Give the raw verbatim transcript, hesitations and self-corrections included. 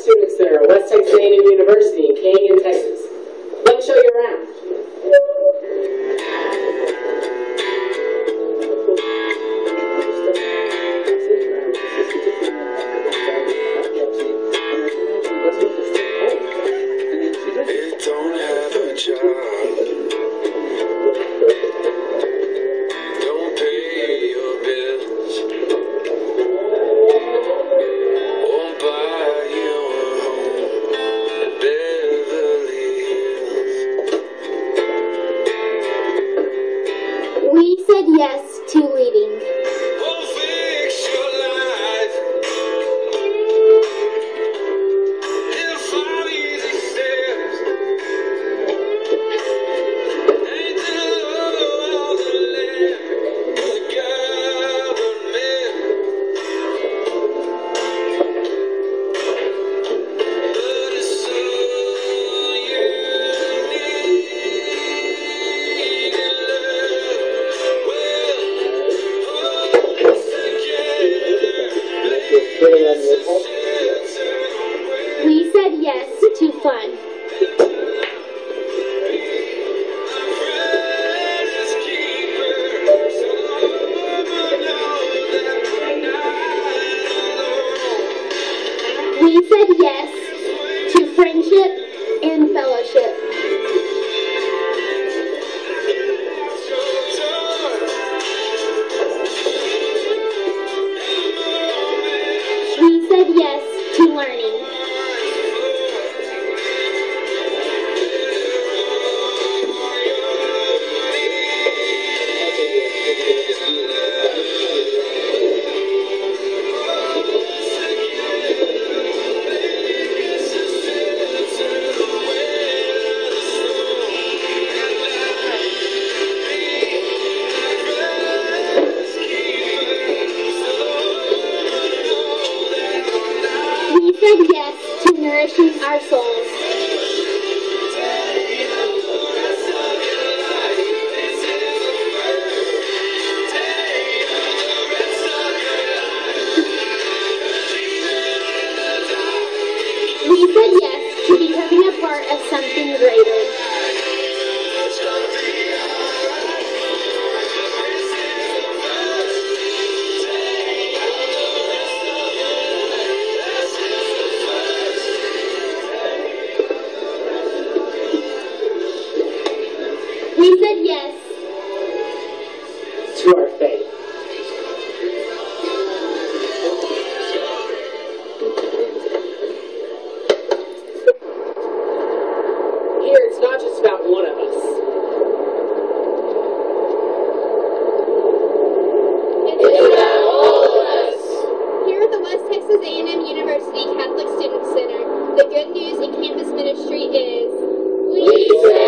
Student Center at West Texas A and M University in Canyon, Texas. Let me show you around. Don't have a job. Don't pay your bills. Won't buy you a home in Beverly Hills. We said yes to leading. Won't fix your life. It'll five easy steps. Ain't the law of the land, the government. But it's so you need love. Well, hold us together. We said yes to fun. We said yes to friendship and fellowship. We said yes to learning. We said yes to nourishing our souls. We said yes to becoming a part of something greater. We said yes To our faith. Here, it's not just about one of us. It's about all of us. Here at the West Texas A and M University Catholic Student Center, the Good News in Campus Ministry is we say